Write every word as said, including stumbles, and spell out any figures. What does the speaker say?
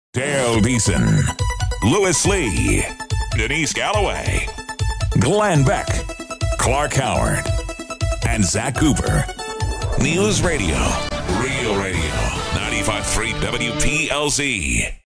Dale Deason, Lewis Lee, Denise Galloway, Glenn Beck, Clark Howard, and Zach Cooper. News Radio, Real Radio, ninety-five point three W P L Z.